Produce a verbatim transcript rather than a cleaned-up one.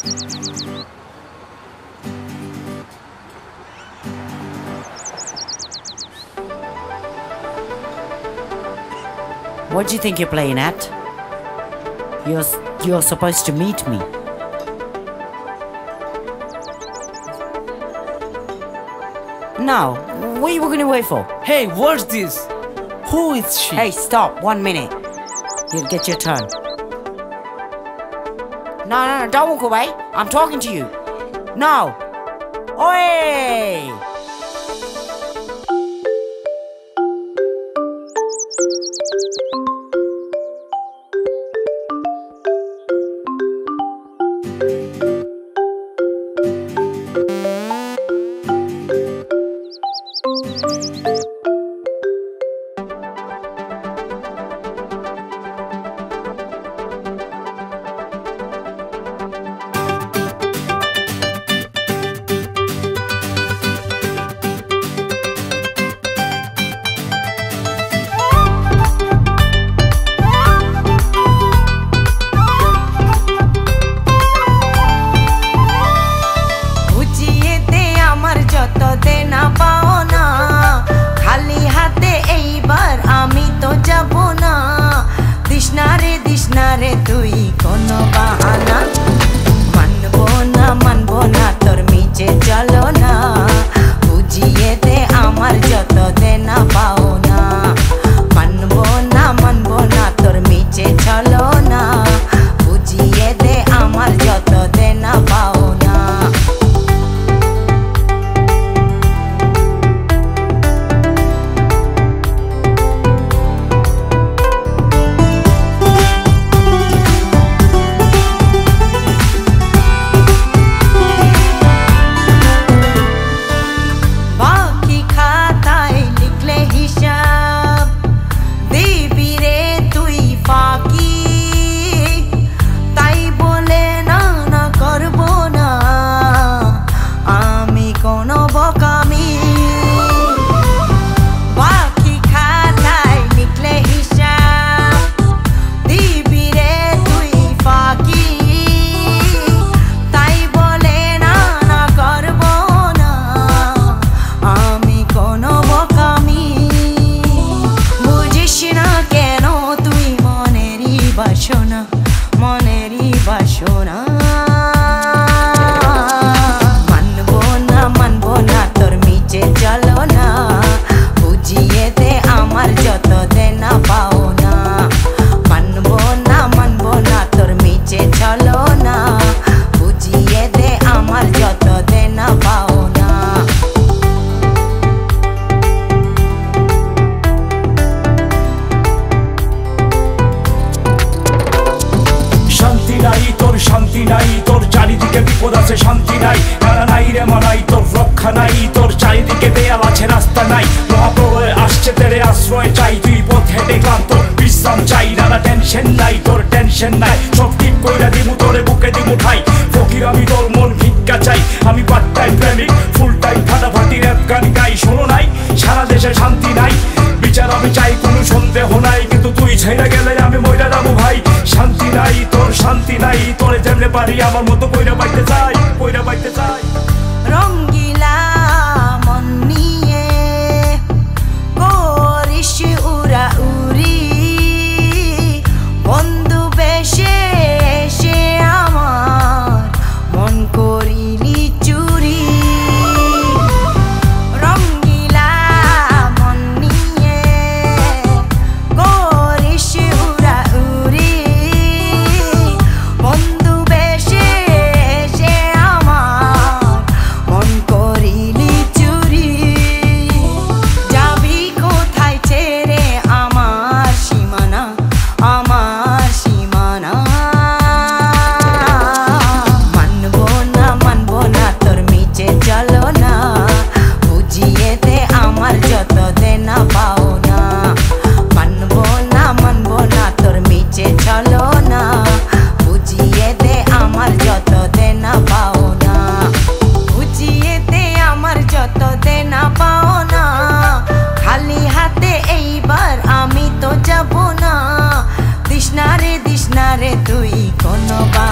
What do you think you're playing at? You're, you're supposed to meet me. Now, what are you going to wait for? Hey, what's this? Who is she? Hey, stop, one minute. You'll get your turn. No, no, no, don't walk away. I'm talking to you. No. Oi! শান্তি নাই তোর চারিদিকে বিপদ আছে শান্তি নাই কারা নাই রে মানাই তোর রক্ষা নাই তোর চারিদিকে দেয়াল আছে রাস্তা নাই মহাপ্রলয় আসছে তেরে আশ্রয় চাই তুই পথ হেঁটে ক্লান্ত বিশ্রাম চাই নানা টেনশন নাই তোর টেনশন নাই সব ঠিক কইরা দিমু তোরে বুকে দিমু ঠাই ফকির আমি তোর মন ভিক্ষা চাই আমি পার্ট টাইম প্রেমিক ফুল টাইম ফাটাফাটি র্যাপ গান গাই শোনো নাই সারা দেশে শান্তি নাই বিচার আমি চাই কোনো সন্দেহ নাই কিন্তু তুই ছেড়ে গেলে আমি মইরা যাবো ভাই শান্তি নাই তোর শান্তি নাই তোরে যেমনে পারি আমার মতো কইরা পাইতে চাই কইরা পাইতে চাই রঙ্গিলা মন নিয়ে করিস উড়া উড়ি বন্ধু বেশে এসে আমার মন করিলি চুরি রঙ্গিলা মন নিয়ে করিস উড়া উড়ি বন্ধু বেশে এসে আমার মন করিলি চুরি যাবি কোথায় ছেড়ে আমার সীমানা আমার সীমানা মানবো না মানবো না তোর মিছে চলো না বুঝিয়ে দে আমার যত দেনা পাও না মানবো না মানবো না তোর মিছে চলো না বুঝিয়ে দে আমার যত দেনা পাও না বুঝিয়ে দে আমার যত দেনা পাও না খালি হাতে এইবার আমি তো যাব না দিস না রে দিস না রে তুই কোনো